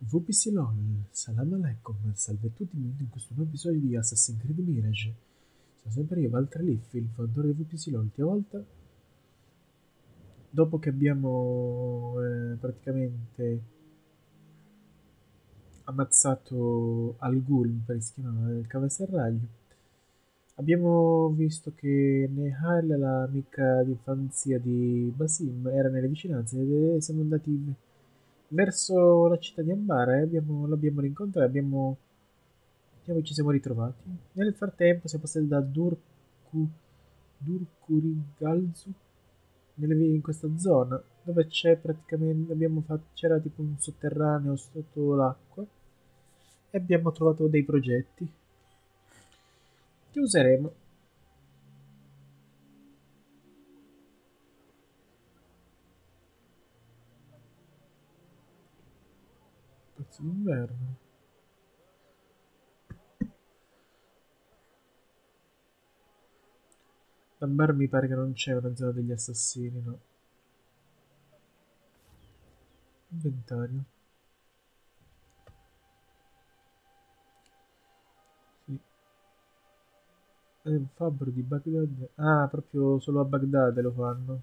VPC-LOL, salam alaikum, salve a tutti, benvenuti in questo nuovo episodio di Assassin's Creed Mirage. Sono sempre io, Valtra Leaf, il fondatore di VPC-LOL. L'ultima volta, dopo che abbiamo praticamente ammazzato Al Ghul, mi pare si chiamava, il cavalserraglio, abbiamo visto che Nehal, l'amica d'infanzia di Basim, era nelle vicinanze e siamo andati verso la città di Ambara e l'abbiamo rincontrata, ci siamo ritrovati. Nel frattempo siamo passati da Durkurigalzu in questa zona dove c'è praticamente c'era tipo un sotterraneo sotto l'acqua e abbiamo trovato dei progetti che useremo. Pezzo d'inverno. Da bar mi pare che non c'è una zona degli assassini, no. Inventario. Sì. È un fabbro di Baghdad. Ah, proprio solo a Baghdad lo fanno.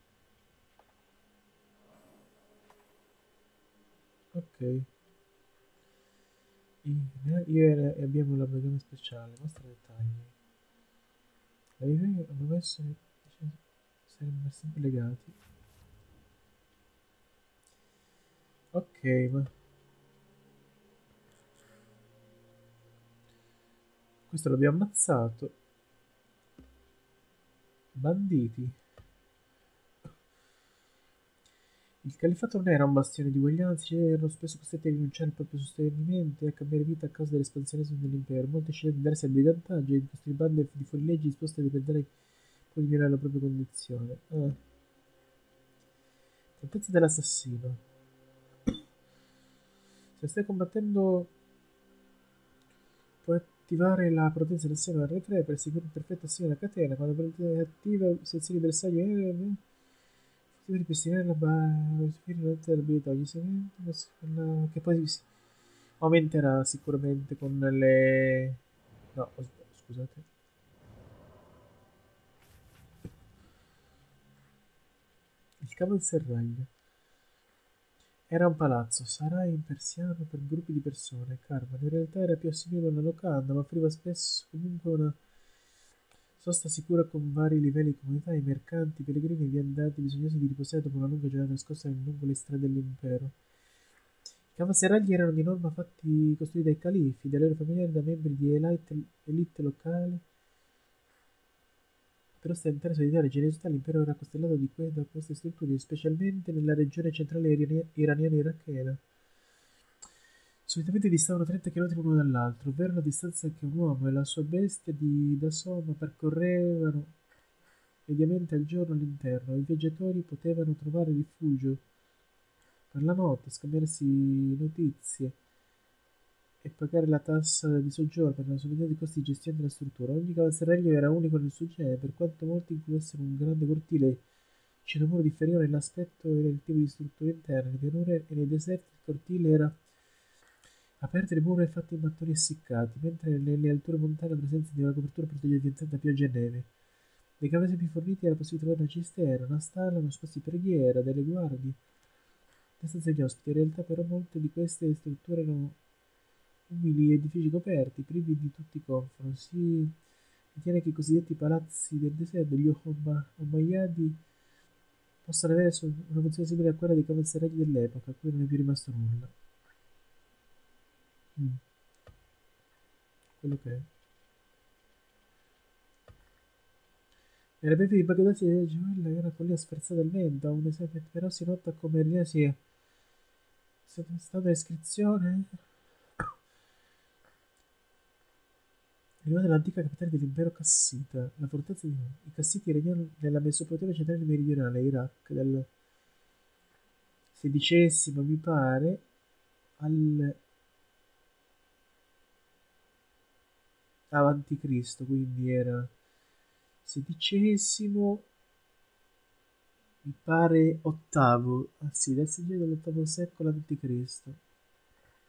Ok. Io e abbiamo la legame speciale. Mostra dettagli. Le idee hanno messo sarebbero sempre legati. Ok, ma questo l'abbiamo ammazzato. Banditi. Il califfato non era un bastione di uguaglianza, erano spesso costretti a rinunciare al proprio sostenimento e a cambiare vita a causa dell'espansionismo dell'impero. Molti sceglievano di darsi al brigantaggio e di costruire bande di fuorilegge disposte a dipendere poi migliorare la propria condizione. Fortezza dell'assassino. Se stai combattendo puoi attivare la potenza del seno R3 per seguire un perfetto assegno alla catena. Quando la potenza è attiva, sezioni bersaglio e ripristinare la barra dell'abilità. Gli segmenti che poi aumenterà sicuramente con le... No, scusate. Il cavo del serraglio. Era un palazzo, sarà in persiano per gruppi di persone. Carmen in realtà era più assimile a una locanda, ma offriva spesso comunque una sosta sicura con vari livelli di comodità ai mercanti, pellegrini e viandanti bisognosi di riposare dopo una lunga giornata trascorsa lungo le strade dell'impero. I cavaserragli erano di norma fatti costruiti dai califi, dai loro familiari, da membri di elite locali. Per ostentare solidarietà e generosità l'impero era costellato da queste strutture, specialmente nella regione centrale iraniana irachena. Solitamente distavano 30 km l'uno dall'altro, ovvero la distanza che un uomo e la sua bestia da soma percorrevano mediamente al giorno all'interno. I viaggiatori potevano trovare rifugio per la notte, scambiarsi notizie e pagare la tassa di soggiorno per la sommità di costi di gestione della struttura. Ogni cavalserraglio era unico nel suo genere, per quanto molti includessero un grande cortile cinomuro differiva nell'aspetto e nel tipo di strutture interne. Nelle pianure e nei deserti il cortile era aperto e le mura fatte in mattoni essiccati, mentre nelle alture montane la presenza di una copertura protegge da pioggia e neve. Nei cavesi più forniti era possibile trovare una cisterna, una stalla, uno spazio di preghiera, delle guardie, le stanze degli ospiti. In realtà però molte di queste strutture erano umili edifici coperti, privi di tutti i comfort. Si ritiene che i cosiddetti palazzi del deserto, gli Umayyadi, possano avere una funzione simile a quella dei cavalseraggi dell'epoca, a cui non è più rimasto nulla. Mm, quello che è. Nella breve di Baghdad di Gemella era una collina sferzata dal vento, a un esempio, però si nota come l'idea sia stata iscrizione arrivata dall'antica capitale dell'impero cassita, la fortezza di i cassiti regnano nella Mesopotamia centrale meridionale, Iraq, dal XVI, mi pare, al avanti Cristo, quindi era XVI, mi pare ottavo, ah sì, dal 6 all'ottavo secolo avanti Cristo.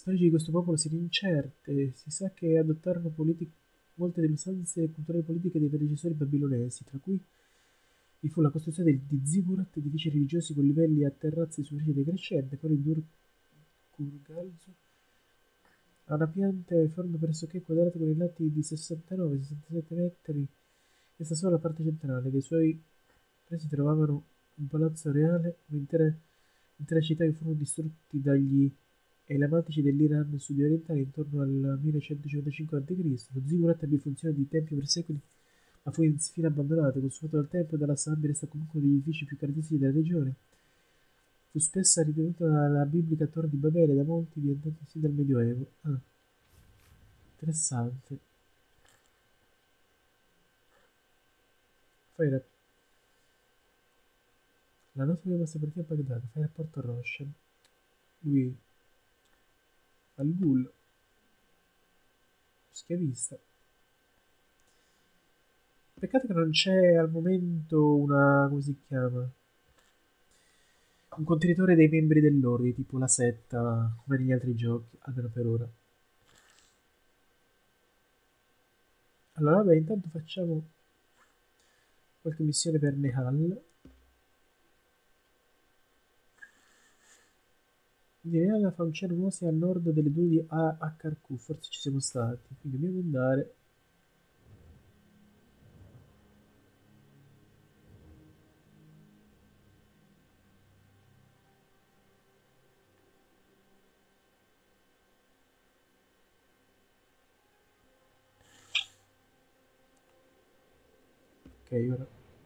sorgenti di questo popolo siano incerte. Si sa che adottarono molte delle usanze culturali e politiche dei predecessori babilonesi, tra cui vi fu la costruzione di ziggurat, edifici religiosi con livelli a terrazze e superficie decrescente, poi il Kurgalzu ha una pianta e forma pressoché quadrata con i lati di 69-67 metri e sta solo la parte centrale. Dei suoi pressi trovavano un palazzo reale, un'intera città che furono distrutti dagli elamatici dell'Iran sud-orientale intorno al 1155 a.C. Lo ziggurat ebbe funzione di tempio per secoli, ma fu infine abbandonato, consumato dal tempo e dalla sabbia, resta comunque uno degli edifici più caratteristici della regione. Fu spesso ritenuta la biblica Torre di Babele da molti, diventata sin dal Medioevo. Ah, interessante. Fai la nostra prima partita a Baghdad, fai rapporto a Roshan. Lui al ghoul, schiavista. Peccato che non c'è al momento una, come si chiama? Un contenitore dei membri dell'ordine, tipo la setta, come negli altri giochi, almeno per ora. Allora, vabbè, intanto facciamo qualche missione per Nehal. Quindi Nehal fa un cielo nuovo a nord delle dune di Akarku, forse ci siamo stati, quindi dobbiamo andare. Ok, ora.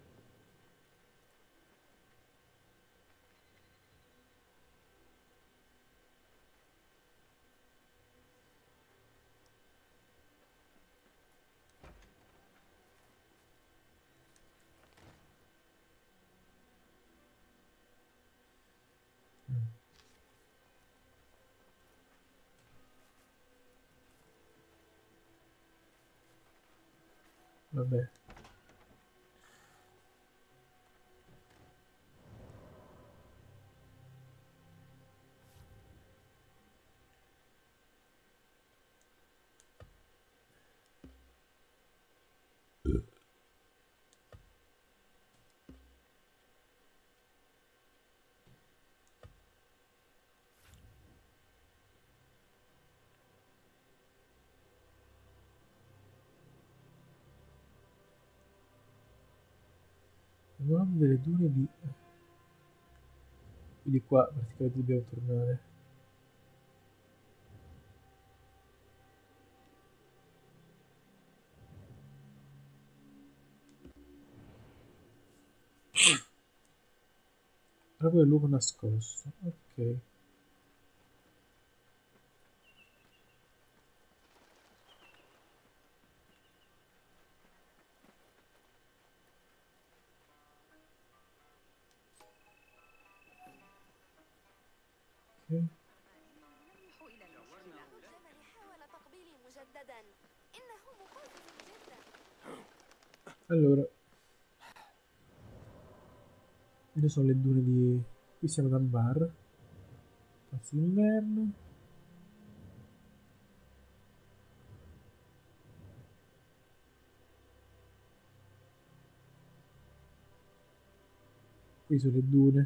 Vabbè. Nord delle dune di... Quindi qua praticamente dobbiamo tornare. Proprio il luogo nascosto. Ok. Ok. Allora, dove sono le dune di... Qui siamo ad Ambar. Pazzo d'inverno. Qui sono le dune.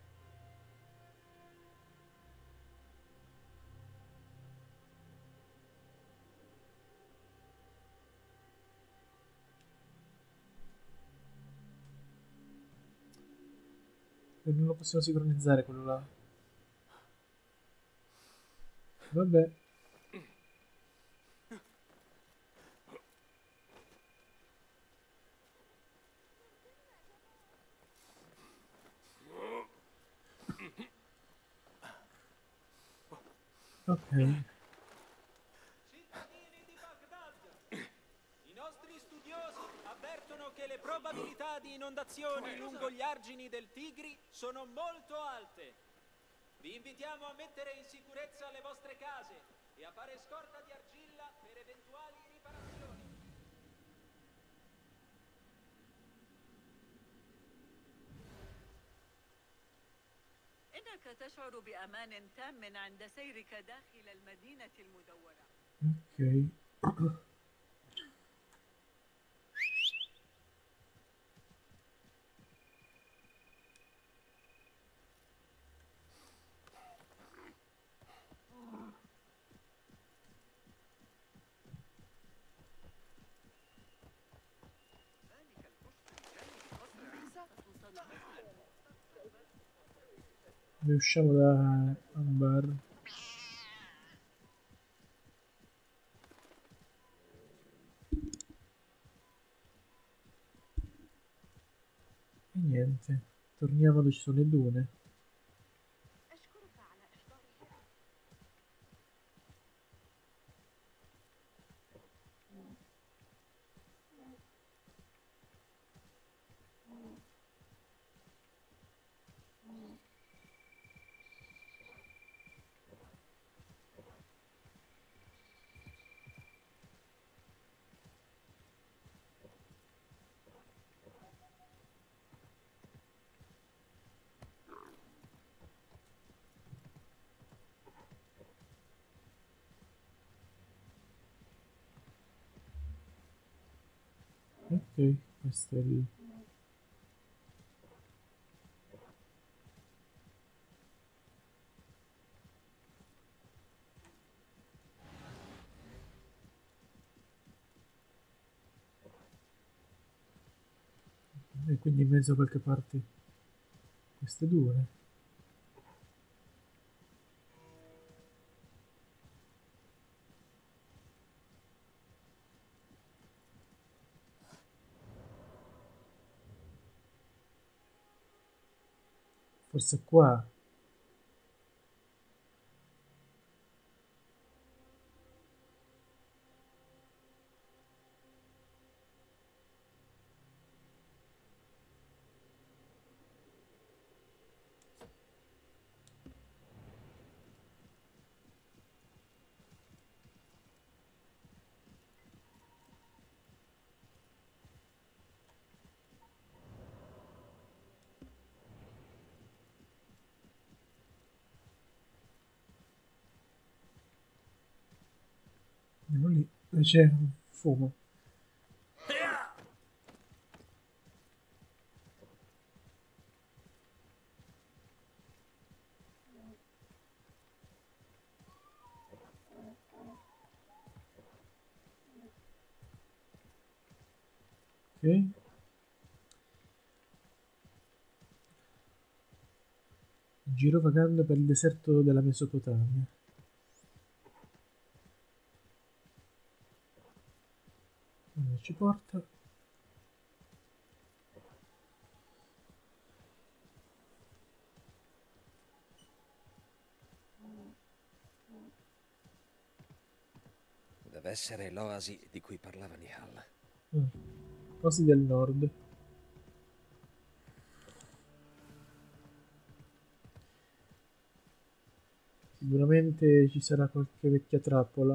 E non lo possiamo sincronizzare quello là. Vabbè. Ok. Cittadini di Baghdad, i nostri studiosi avvertono che le probabilità di inondazioni lungo gli argini del Tigri sono molto alte. Vi invitiamo a mettere in sicurezza le vostre case e a fare scorta di argilla per eventuali riparazioni. إنك تشعر بأمان تام عند سيرك داخل المدينة المدورة. Ok. Usciamo da un bar. E niente. Torniamo dove ci sono le dune. Ok, questo è il... E quindi in mezzo a qualche parte queste due. Forse qua. Andiamo lì. Dove c'è un fumo. Ok. Girovagando per il deserto della Mesopotamia. Dove ci porta? Deve essere l'oasi di cui parlava Nihal. Osi del nord. Sicuramente ci sarà qualche vecchia trappola.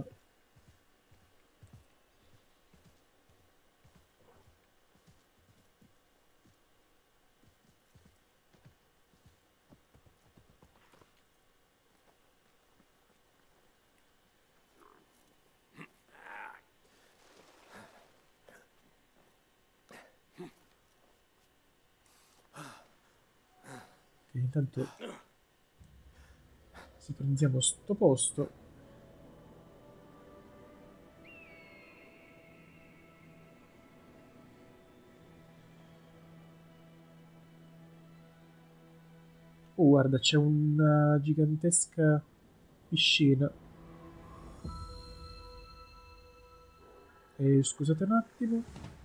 Che intanto si prendiamo sto posto. Oh, guarda, c'è una gigantesca piscina. Scusate un attimo.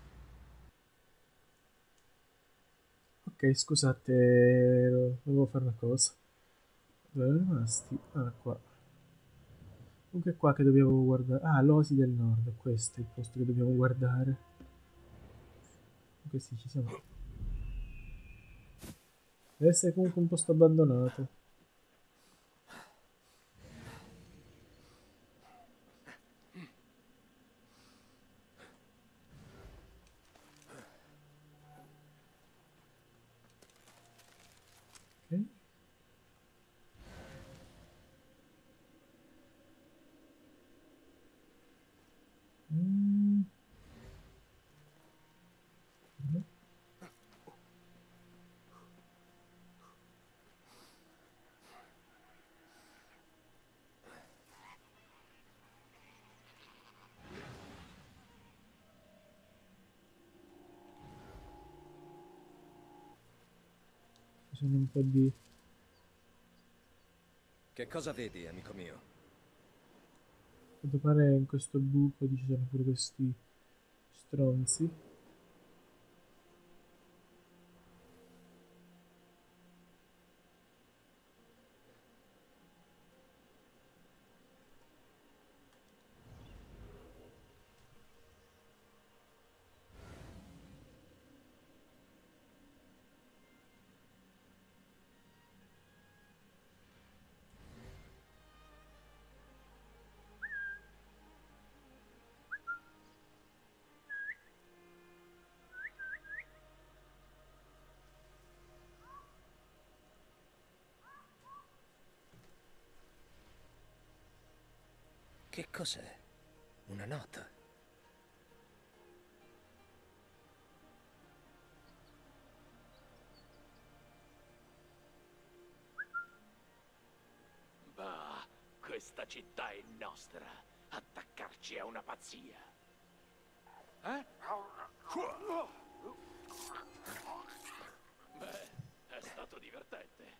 Ok, scusate, dovevo fare una cosa. Dove erano rimasti? Ah, qua. Comunque è qua che dobbiamo guardare. Ah, l'Osi del Nord, questo è il posto che dobbiamo guardare. Comunque sì, ci siamo. Deve essere comunque un posto abbandonato. Ok. bisogna un po' di... Che cosa vedi, amico mio? A quanto pare in questo buco ci sono pure questi stronzi. Che cos'è? Una nota? Bah, questa città è nostra. Attaccarci è una pazzia. Eh? Beh, è stato divertente.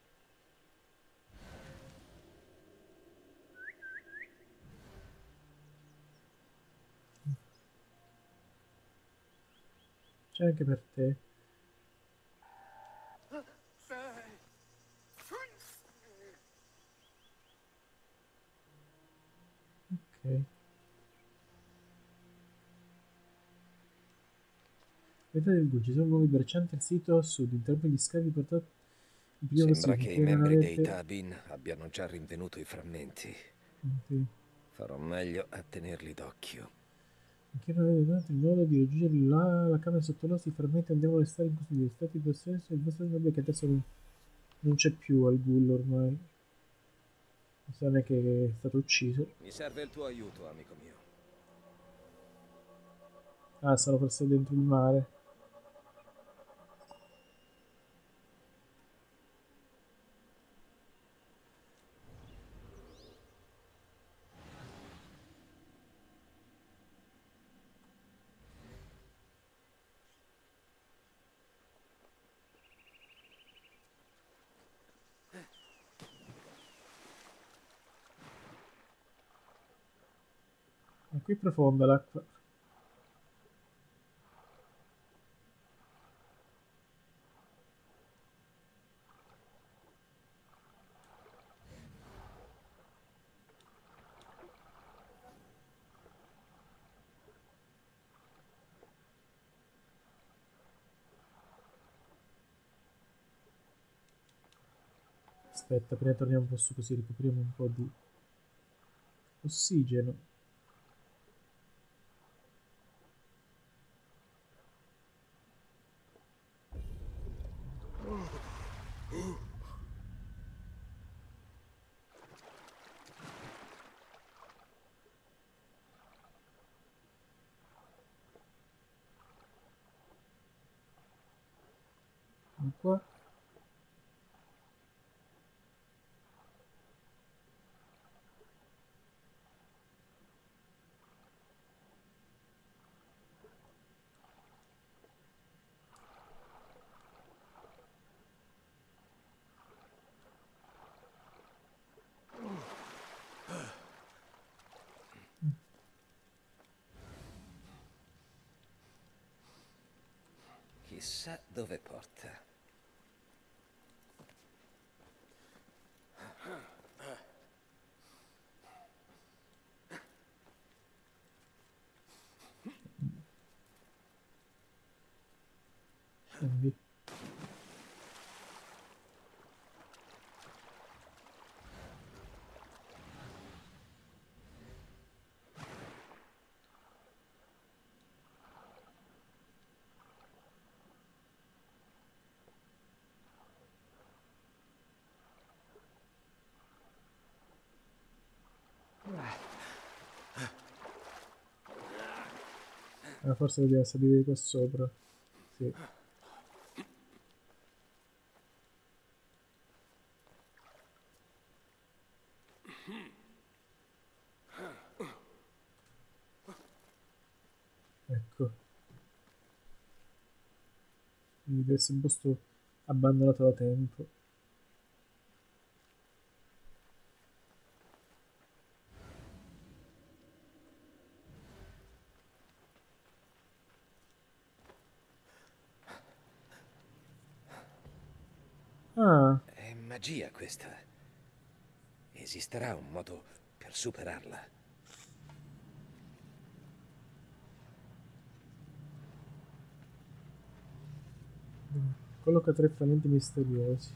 C'è anche per te. Ok. Vedete il Gucci, sono nuovi braccianti al sito a sud, interrompe gli scavi portati il prima Sembra possibile, che i finché non membri dei avete... Tabin abbiano già rinvenuto i frammenti. Sì. Farò meglio a tenerli d'occhio. Finché non avete dato il modo di raggiungere la camera sotto l'osso, i frammenti non devono restare in custodia. Stati in possesso il vostro nome che adesso non c'è più al gullo ormai. Mi sa che è stato ucciso. Mi serve il tuo aiuto, amico mio. Ah, sono forse dentro il mare. Ma qui è profonda l'acqua. Aspetta, prima torniamo un po' su così ricopriamo un po' di ossigeno. E qua. Chissà dove porta. Scendi. Forse dobbiamo salire qua sopra. Sì. Ecco. Quindi deve essere un posto abbandonato da tempo. Ah, È magia questa. Esisterà un modo per superarla. colloca 3 frammenti misteriosi.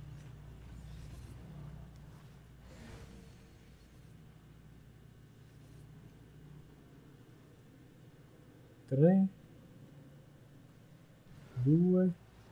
Tre, due.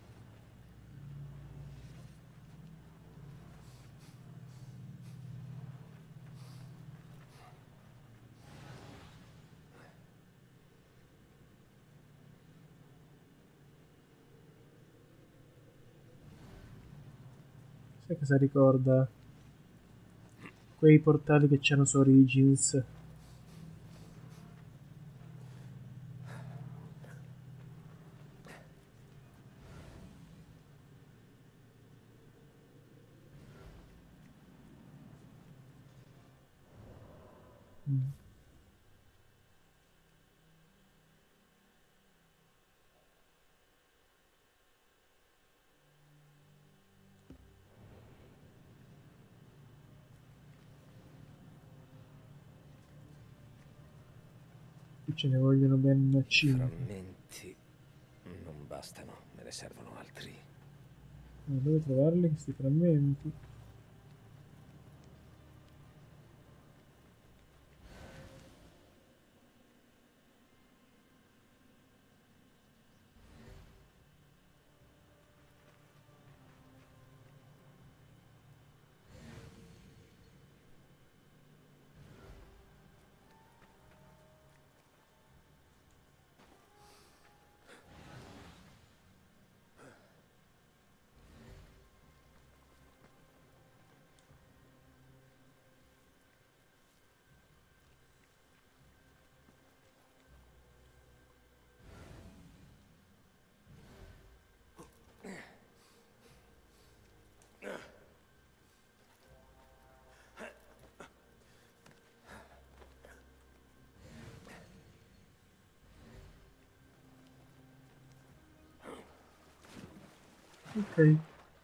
Sai cosa ricorda? Quei portali che c'erano su Origins. Mm. Qui ce ne vogliono ben I 5. frammenti non bastano, me ne servono altri. Dove trovarli questi frammenti? Ok.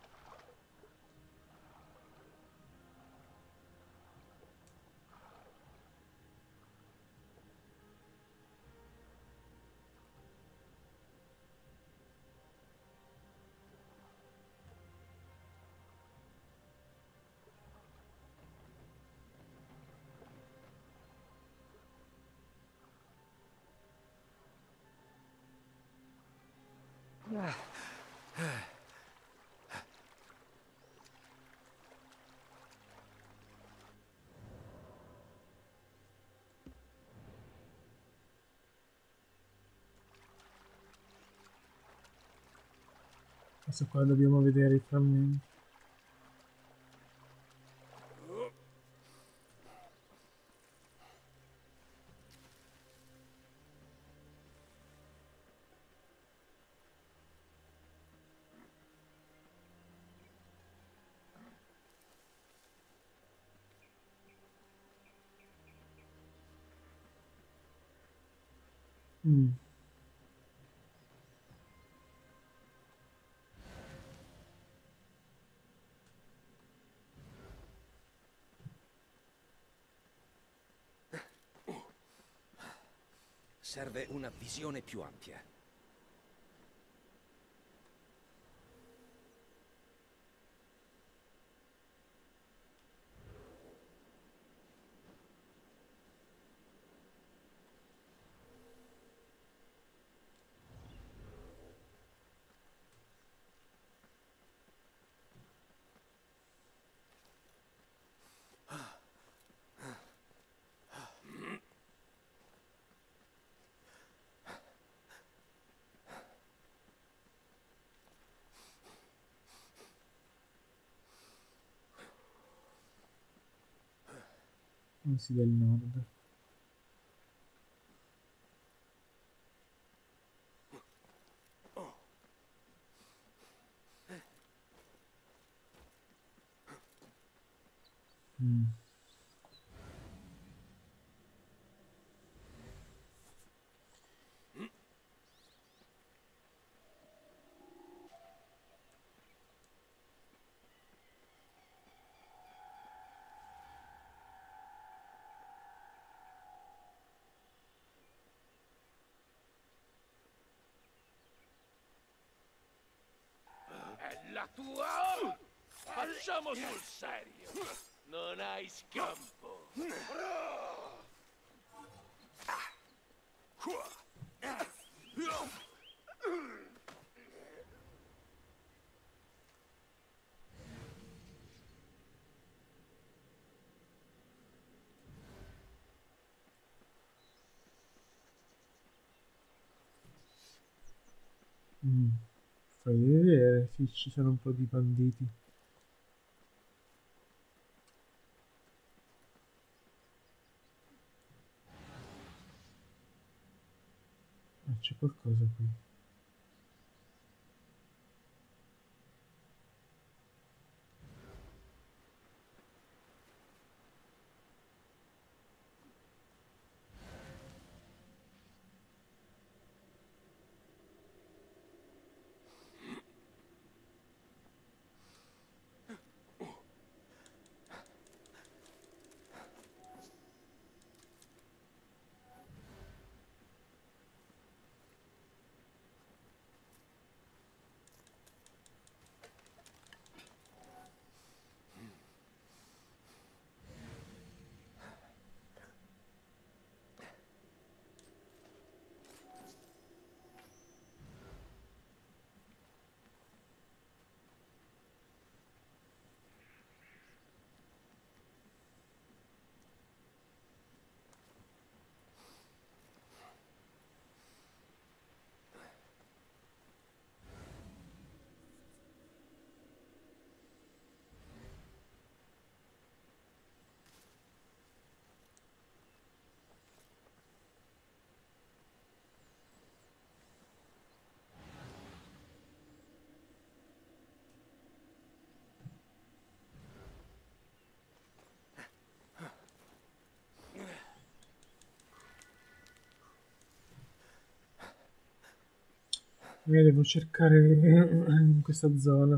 Adesso qua dobbiamo vedere i frammenti. Mm. Serve una visione più ampia. Anzi del nord. Mm. È la tua... Facciamo sul serio. Non hai scampo. Mm. Fai vedere se ci sono un po' di banditi. Ah, c'è qualcosa qui. Io devo cercare in questa zona.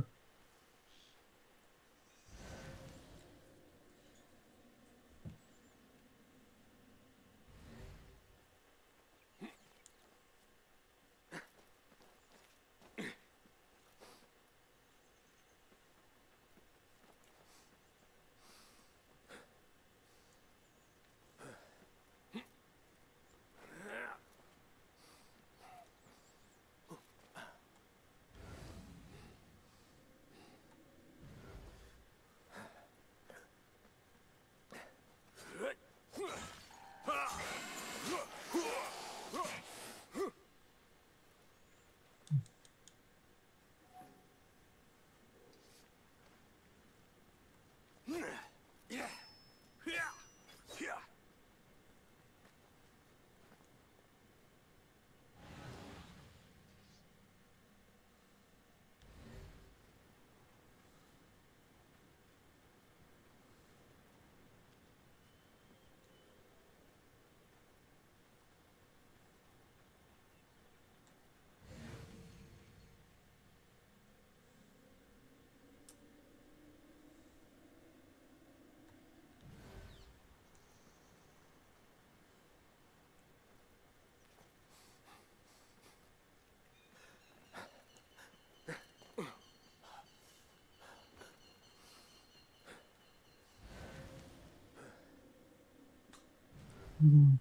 Mm.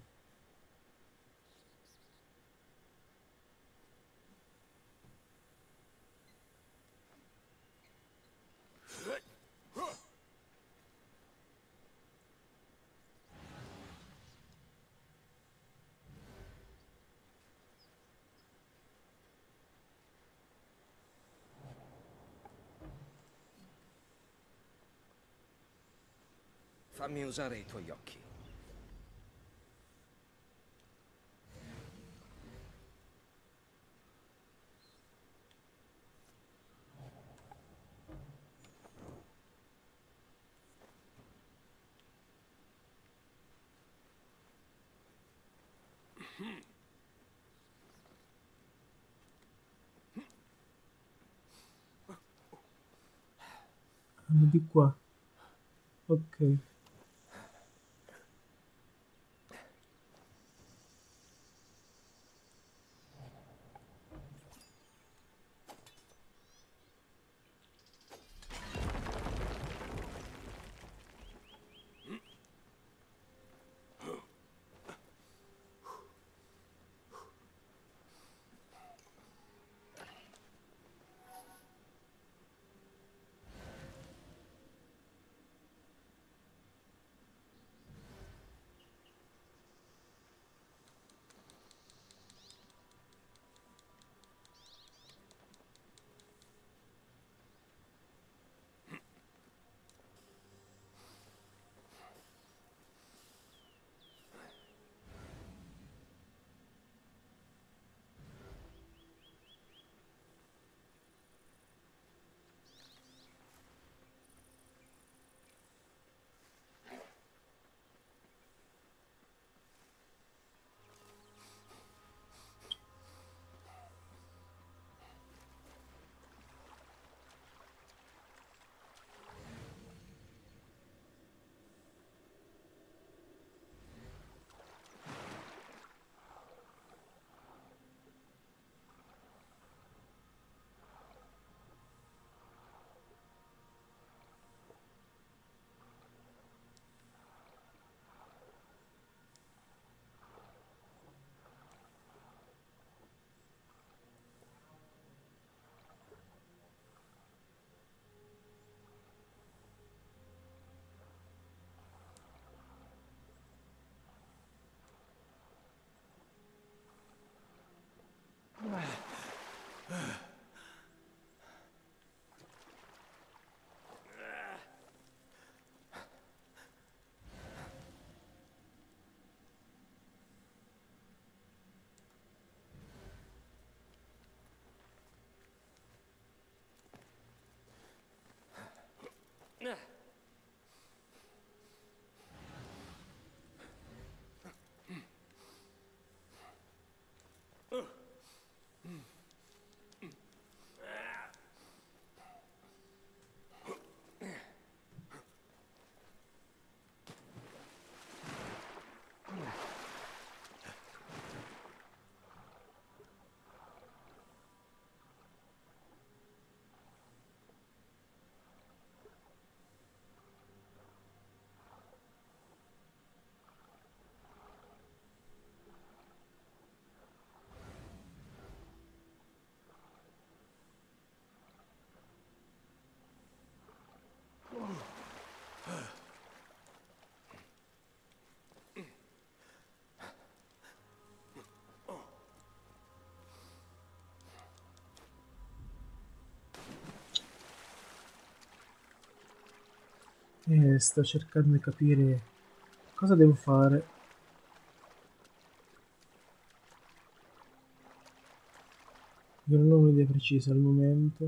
Fammi usare i tuoi occhi. Di qua. Ok. E sto cercando di capire cosa devo fare. Io non ho un'idea precisa al momento.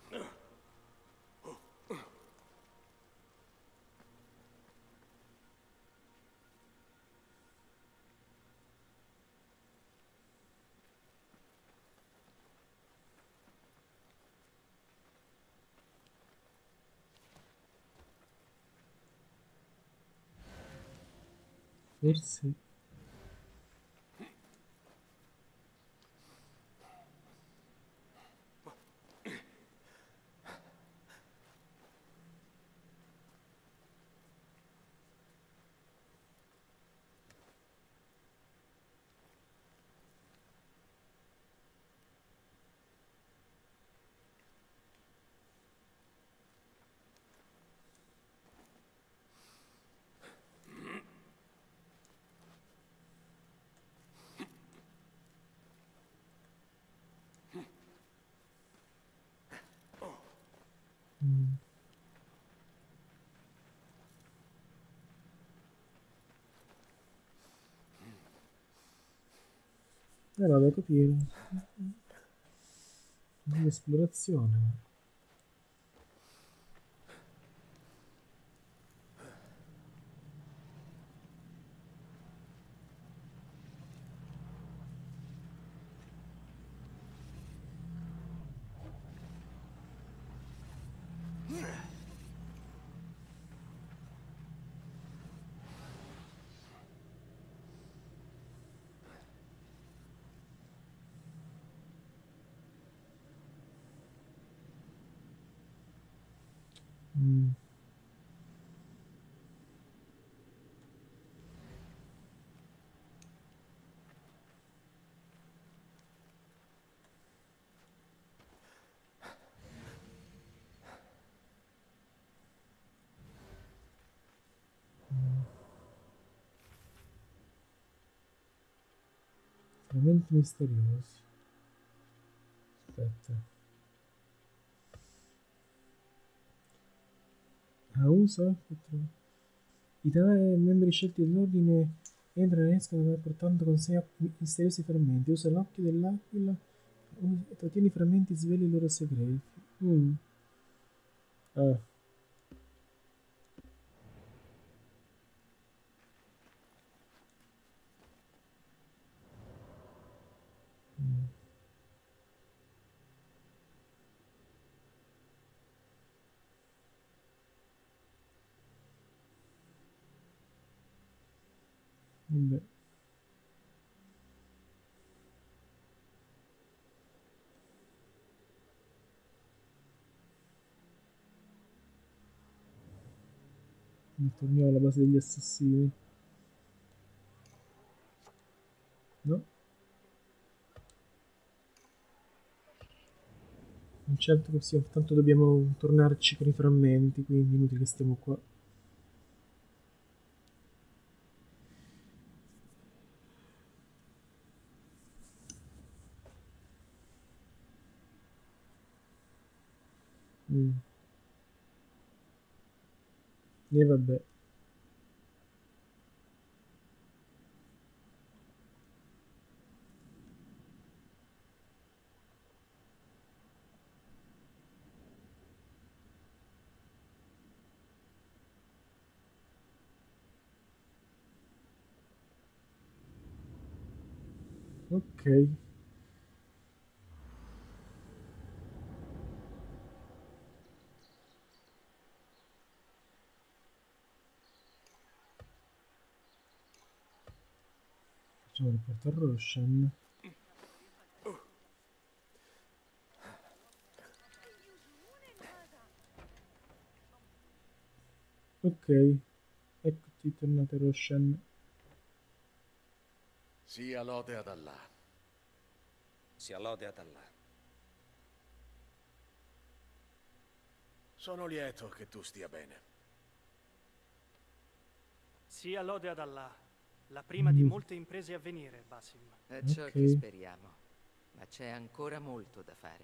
Forse... Mm. Vado a capire. Un'esplorazione. Elementi misteriosi. Aspetta. Usa. I tre membri scelti dell'ordine entrano e escono portando con sé misteriosi frammenti. Usa l'occhio dell'aquila. Trattiene i frammenti e svela i loro segreti. Ah. Vabbè. Torniamo alla base degli assassini. No? Non certo che sia, tanto dobbiamo tornarci con i frammenti, quindi inutile che stiamo qua. E vabbè. Ok. Facciamo riportare Roshan. Ok, eccoti tornato Roshan. Sia lode ad Allah. Sia lode ad Allah. Sono lieto che tu stia bene. Sia lode ad Allah, la prima di molte imprese a venire, Basim. È ciò che speriamo, ma c'è ancora molto da fare.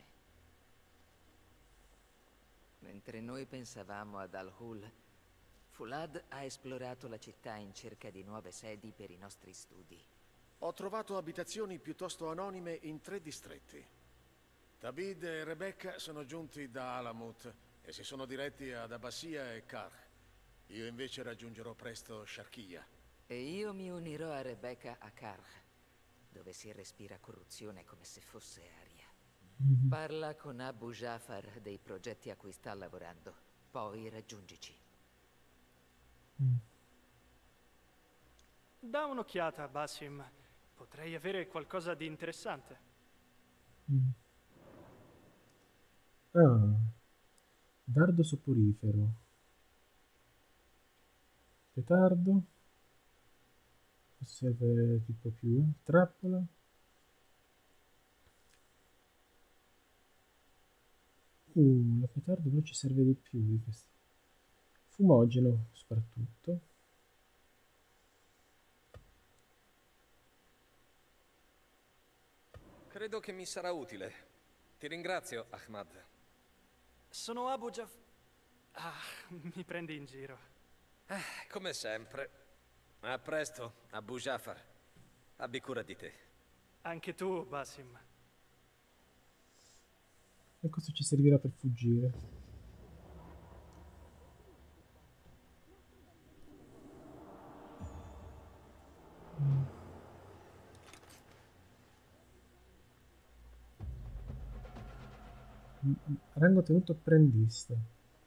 Mentre noi pensavamo ad Al-Hul, Fulad ha esplorato la città in cerca di nuove sedi per i nostri studi. Ho trovato abitazioni piuttosto anonime in 3 distretti. Tabid e Rebecca sono giunti da Alamut e si sono diretti ad Abbassia e Karj. Io invece raggiungerò presto Sharqiya. E io mi unirò a Rebecca a Karj, dove si respira corruzione come se fosse aria. Parla con Abu Jafar dei progetti a cui sta lavorando, poi raggiungici. Da un'occhiata, Basim. Potrei avere qualcosa di interessante. Ah, dardo soporifero. Petardo. Serve tipo più, trappola. La petardo però ci serve di più di questo. Fumogeno, soprattutto. Credo che mi sarà utile. Ti ringrazio, Ahmad. Sono Abu Jafar. Ah, mi prendi in giro. Come sempre. A presto, Abu Jafar. Abbi cura di te. Anche tu, Basim. E questo ci servirà per fuggire. Rango tenuto apprendista.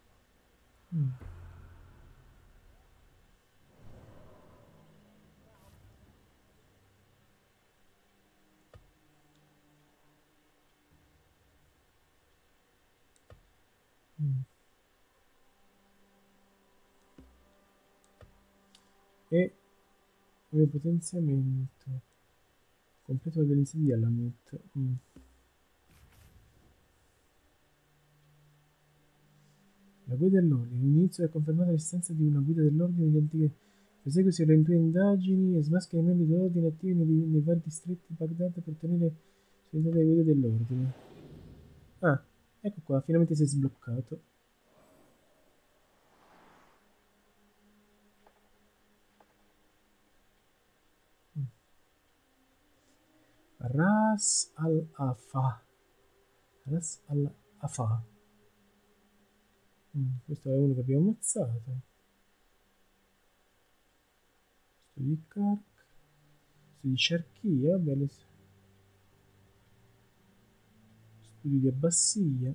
E come potenziamento completo l'organizzazione di Alamut. La guida dell'ordine. All'inizio è confermata l'esistenza di una guida dell'ordine di antiche Prosegui sulle tue indagini e smaschera i membri dell'ordine attivi nei vari distretti di Baghdad per ottenere sull'unità delle guide dell'ordine. Ah, ecco qua, finalmente si è sbloccato. Ras al-Afa. Ras al-Afa. Questo è uno che abbiamo ammazzato. Studi di Kark. Studi di Sharkia, bello. Studi di Abbassia.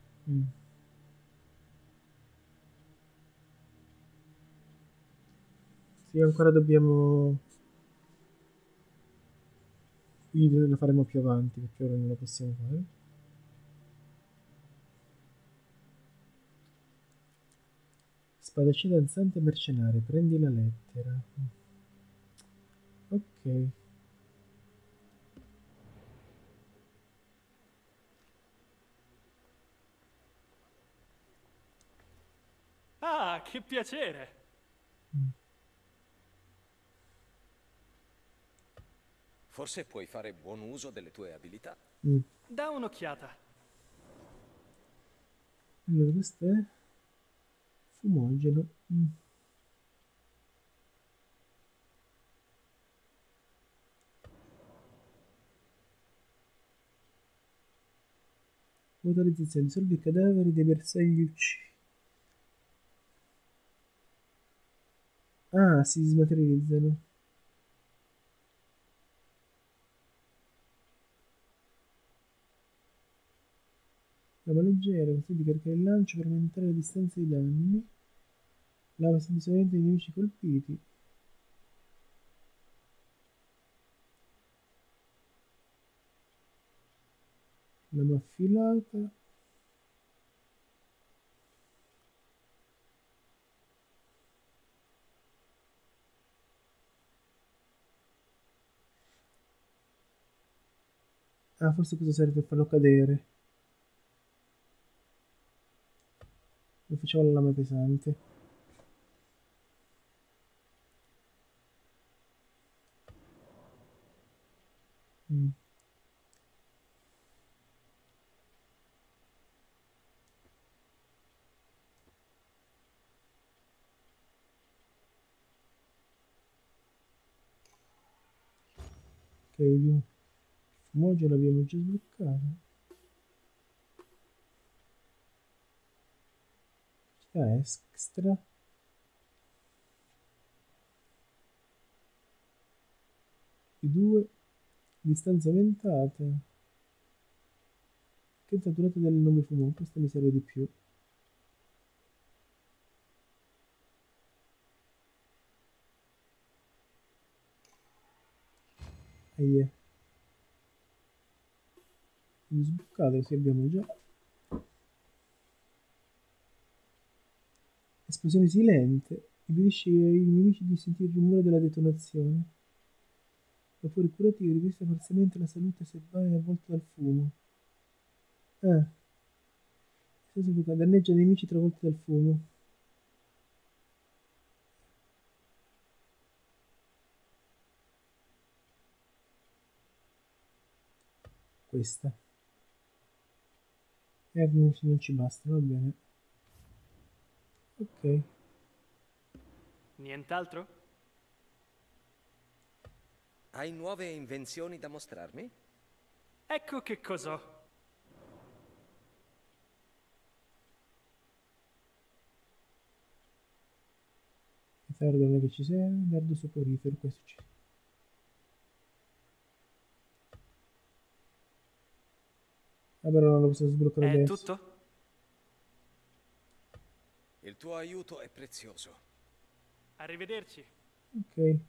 Sì, ancora dobbiamo... Quindi lo faremo più avanti, perché ora non lo possiamo fare. Spadaccino danzante mercenario, prendi la lettera. Ok. Ah, che piacere! Forse puoi fare buon uso delle tue abilità. Da un'occhiata. Allora, questo è fumogeno. Autorizzazione, dissolvi i cadaveri dei bersagli uccisi. Ah, si smaterializzano. Lama leggera, consente di caricare il lancio per aumentare la distanza dei danni. Lama semplicemente i nemici colpiti. Lama affilata. Ah, forse questo serve per farlo cadere. Lo facciamo la lama pesante. Ok, il fumogeno l'abbiamo già sbloccato. Extra. I due. Distanza aumentata. Che durata del nome fumo. Questo mi serve di più. Ahia. Sbloccato, sì, abbiamo già. Esplosione silente. Impedisce ai nemici di sentire il rumore della detonazione. Vapore curativo ripristina parzialmente la salute se vai avvolto dal fumo. Danneggia i nemici travolti dal fumo. Questa. Non ci basta, va bene. Ok. Nient'altro? Hai nuove invenzioni da mostrarmi? Ecco che cos'ho. Dardo non è che ci serve, dardo soporifero, questo ci... Ah, però non lo possiamo sbloccare È adesso. tutto? Il tuo aiuto è prezioso. Arrivederci. Ok.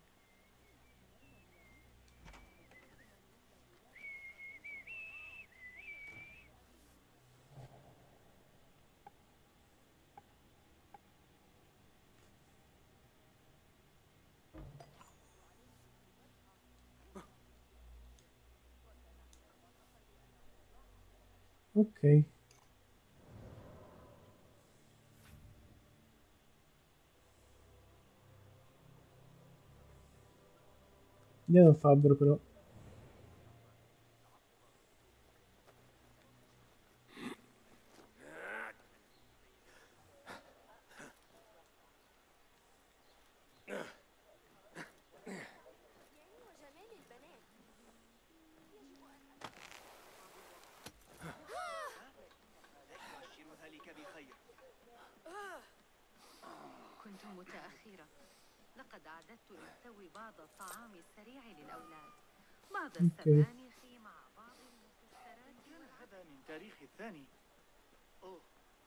Ok. Andiamo a fabbro però. كنت متأخرة. لقد أعددت للتو بعض الطعام السريع للأولاد. بعض السبانخ مع بعض المكسرات. كان هذا من تاريخ الثاني. أوه.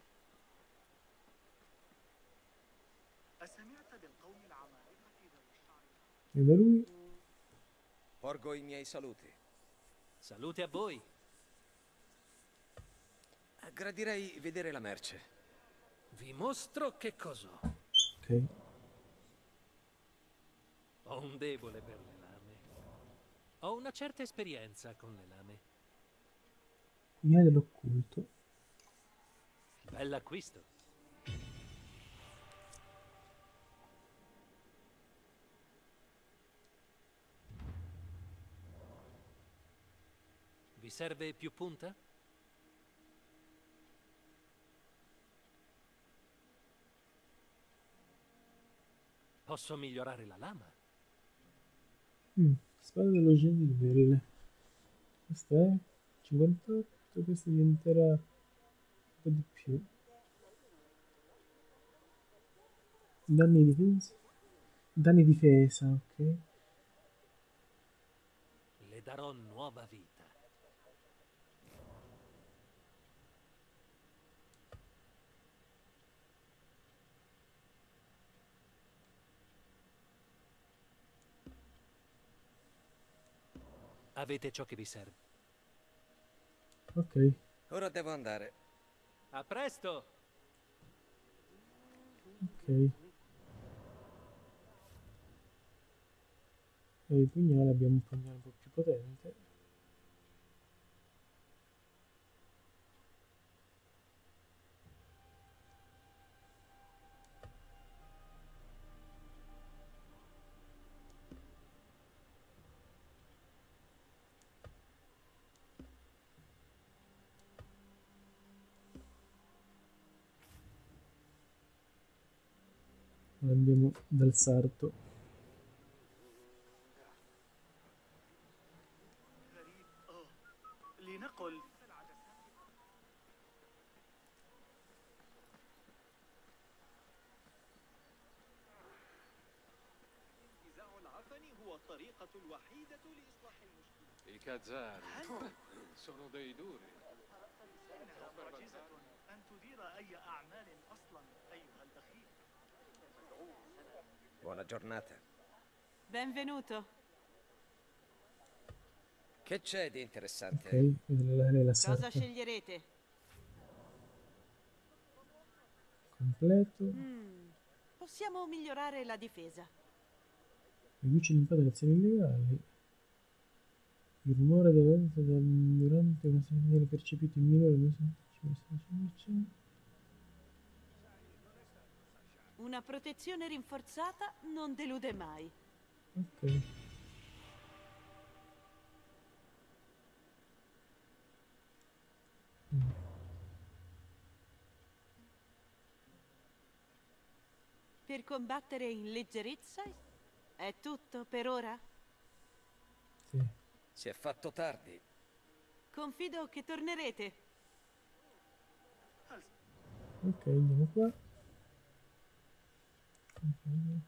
أسمعت بالقوم العمالقة ذوي الشعر؟ E da lui? Porgo i miei saluti. Salute a voi. Gradirei vedere la merce. Vi mostro che cos'ho. Ok. Ho un debole per le lame. Ho una certa esperienza con le lame. Via dell'occulto. Bell'acquisto. Vi serve più punta? Posso migliorare la lama? Spada dello Genibelle. Questa è 58, questa diventerà un po' di più. Danni difesa. Danni difesa, ok. Le darò nuova vita. Avete ciò che vi serve. Ok. Ora devo andare. A presto! Ok. E il pugnale, abbiamo un pugnale un po' più potente. Andiamo dal sarto. غريب. أوه. لنقل انتزاع العفن هو الطريقة الوحيدة لإصلاح المشكلة. I Khazari sono dei duri. إنها معجزة أن تدير أي أعمال أصلا أيها البخيل. Buona giornata. Benvenuto. Che c'è di interessante? Ok, lei la Cosa sarta sceglierete? completo. Possiamo migliorare la difesa. Riduce l'impatto delle azioni illegali. Il rumore durante una segnale percepito in minore del 10%. Una protezione rinforzata non delude mai. Ok. Per combattere in leggerezza è tutto per ora? Sì. Si è fatto tardi. Confido che tornerete. Ok, andiamo qua. Ok.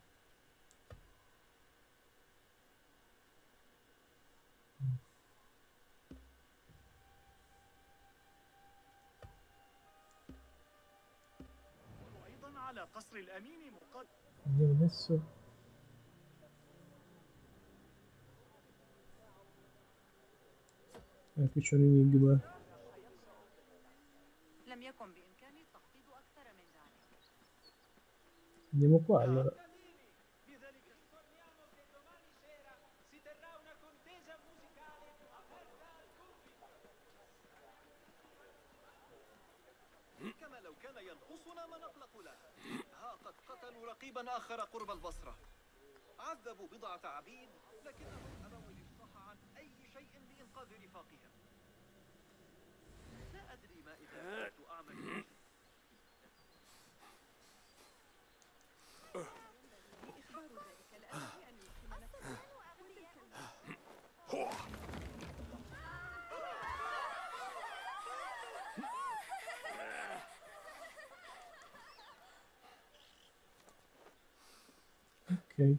أيضا على قصر الأمين مقدم. Andiamo adesso. Qui c'è un enigma. لم يكن بإمكاني التخطيط أكثر من ذلك. Andiamo qua allora. Ricordiamo che domani sera si terrà una contesa musicale aperta al pubblico. كما لو كان ينقصنا ما نطلق له. ها قد قتلوا رقيبا آخر قرب البصرة. عذبوا بضعة عبيد لكنهم أبوا الإفصاح عن أي شيء لإنقاذ رفاقهم. لا أدري ما إذا كنت أعمل Ok.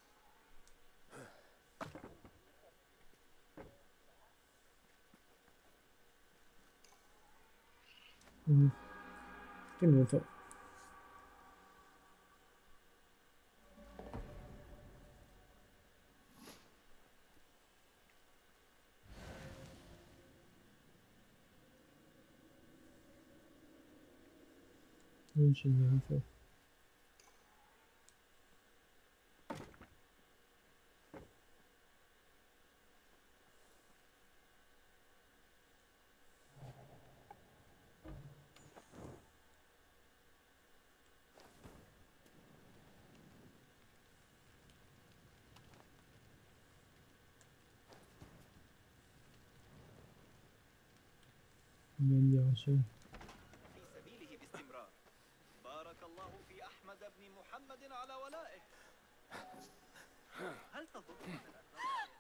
Tenuto. Non c'è niente. Andiamoci. في سبيله باستمرار. بارك الله في أحمد بن محمد على ولائه. هل تظن أن الأتراك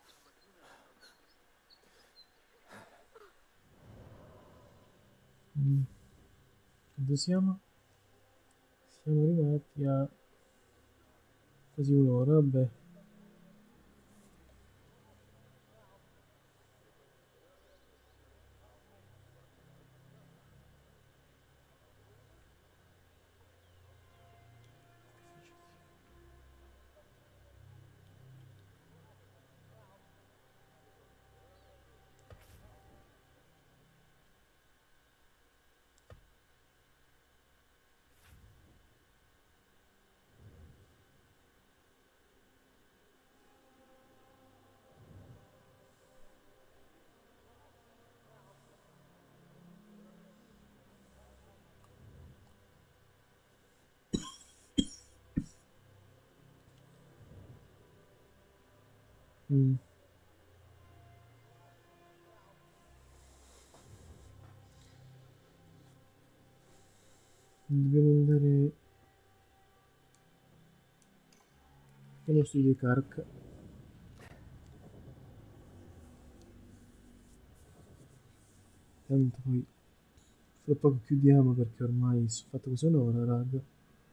Dove siamo? Siamo arrivati a quasi un'ora, vabbè. Dobbiamo andare nello studio di Kark. Tanto poi fra poco chiudiamo perché ormai sono fatto quasi un'ora, raga.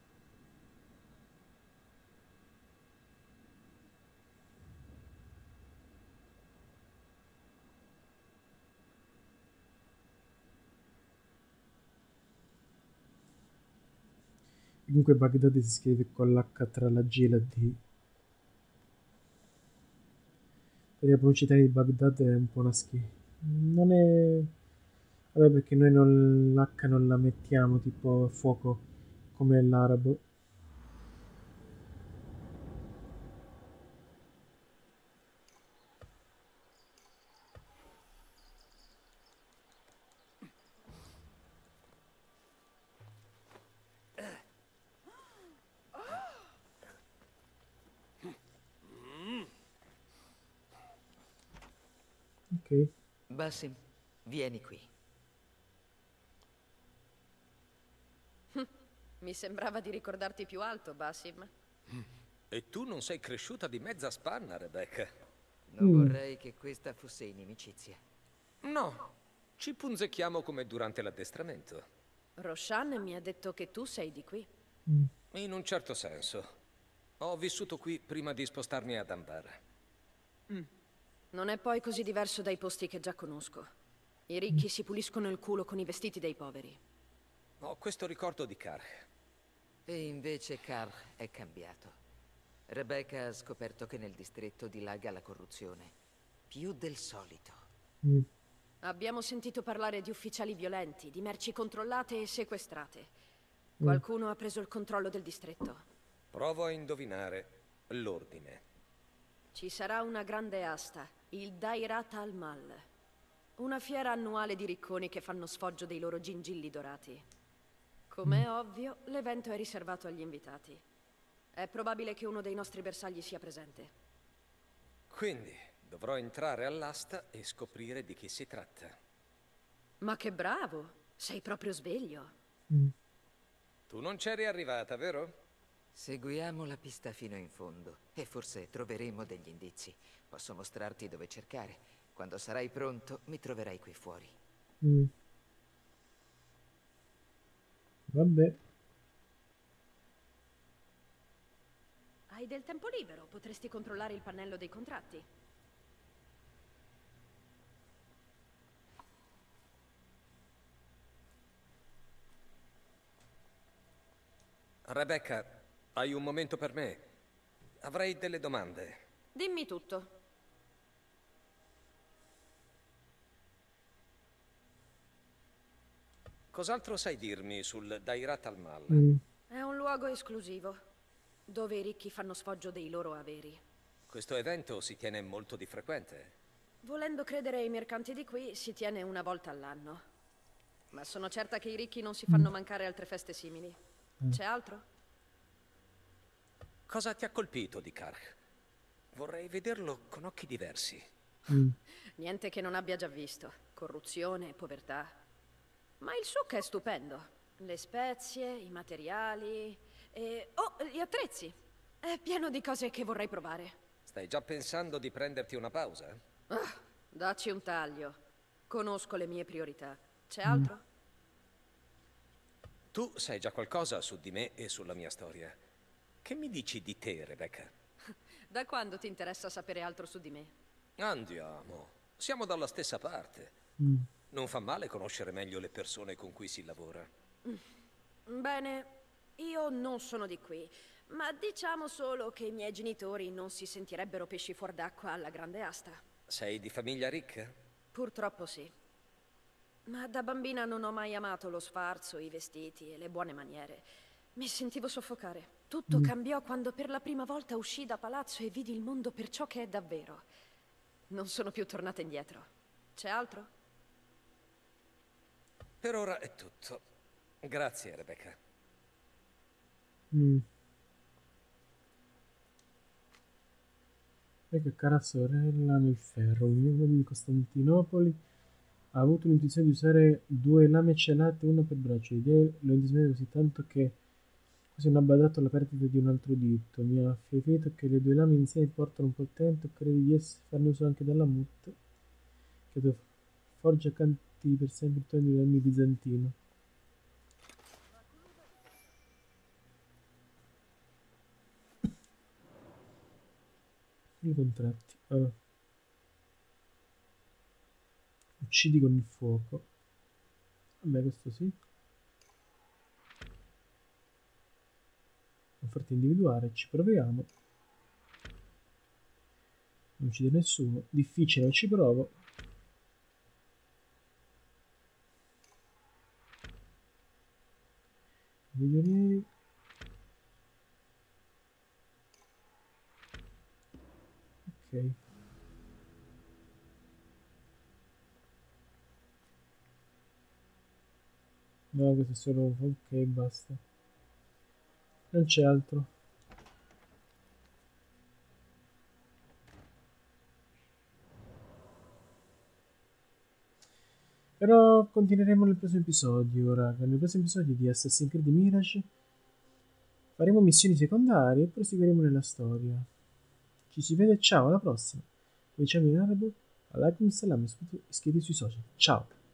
Comunque Baghdad si scrive con l'H tra la G e la D. Per la pubblicità di Baghdad è un po' una schifo. Non è... Vabbè, perché noi l'H non la mettiamo tipo a fuoco come l'arabo. Ok. Basim, vieni qui. Mi sembrava di ricordarti più alto, Basim. E tu non sei cresciuta di mezza spanna, Rebecca. Non vorrei che questa fosse inimicizia. No, ci punzecchiamo come durante l'addestramento. Roshan mi ha detto che tu sei di qui. In un certo senso. Ho vissuto qui prima di spostarmi ad Ambar. Non è poi così diverso dai posti che già conosco. I ricchi si puliscono il culo con i vestiti dei poveri. Ho questo ricordo di Kark. E invece Karl è cambiato. Rebecca ha scoperto che nel distretto dilaga la corruzione. Più del solito. Abbiamo sentito parlare di ufficiali violenti, di merci controllate e sequestrate. Qualcuno ha preso il controllo del distretto. Provo a indovinare l'ordine. Ci sarà una grande asta, il Dairat al-Mal. Una fiera annuale di ricconi che fanno sfoggio dei loro gingilli dorati. Come è ovvio, l'evento è riservato agli invitati. È probabile che uno dei nostri bersagli sia presente. Quindi dovrò entrare all'asta e scoprire di chi si tratta. Ma che bravo! Sei proprio sveglio. Tu non c'eri arrivata, vero? Seguiamo la pista fino in fondo e forse troveremo degli indizi. Posso mostrarti dove cercare. Quando sarai pronto, mi troverai qui fuori. Vabbè. Hai del tempo libero, potresti controllare il pannello dei contratti. Rebecca, hai un momento per me? Avrei delle domande. Dimmi tutto. Cos'altro sai dirmi sul Dairat al-Mal? È un luogo esclusivo, dove i ricchi fanno sfoggio dei loro averi. Questo evento si tiene molto di frequente. Volendo credere ai mercanti di qui, si tiene una volta all'anno. Ma sono certa che i ricchi non si fanno mancare altre feste simili. C'è altro? Cosa ti ha colpito di Karkh? Vorrei vederlo con occhi diversi. Niente che non abbia già visto. Corruzione, povertà. Ma il souk è stupendo. Le spezie, i materiali e... oh, gli attrezzi. È pieno di cose che vorrei provare. Stai già pensando di prenderti una pausa? Dacci un taglio. Conosco le mie priorità. C'è altro? Tu sai già qualcosa su di me e sulla mia storia. Che mi dici di te, Rebecca? Da quando ti interessa sapere altro su di me? Andiamo. Siamo dalla stessa parte. Non fa male conoscere meglio le persone con cui si lavora. Bene, io non sono di qui, ma diciamo solo che i miei genitori non si sentirebbero pesci fuor d'acqua alla grande asta. Sei di famiglia ricca? Purtroppo sì. Ma da bambina non ho mai amato lo sfarzo, i vestiti e le buone maniere. Mi sentivo soffocare. Tutto cambiò quando per la prima volta uscii da palazzo e vidi il mondo per ciò che è davvero. Non sono più tornata indietro. C'è altro? Per ora è tutto. Grazie, Rebecca. Ecco, cara sorella nel ferro, un uomo di Costantinopoli ha avuto l'intuizione di usare 2 lame celate, una per braccio. L'idea lo entusiasma così tanto che quasi non ha badato alla perdita di un altro dito. Mi ha ferito che le 2 lame iniziali portano un portento, credi di farne uso anche dalla Mut, che tu forgia canti per sempre il tono di armi bizantino. I contratti. Uccidi con il fuoco. Vabbè, questo sì. Offerta individuare, ci proviamo. Non uccide nessuno. Difficile, ci provo. Prigionieri. Ok. No, questo è solo... ok, basta. Non c'è altro. Però continueremo nel prossimo episodio, raga. Nel prossimo episodio di Assassin's Creed Mirage faremo missioni secondarie e proseguiremo nella storia. Ci si vede, ciao, alla prossima. Come diciamo in arabo, alaikum salam, iscrivetevi sui social. Ciao.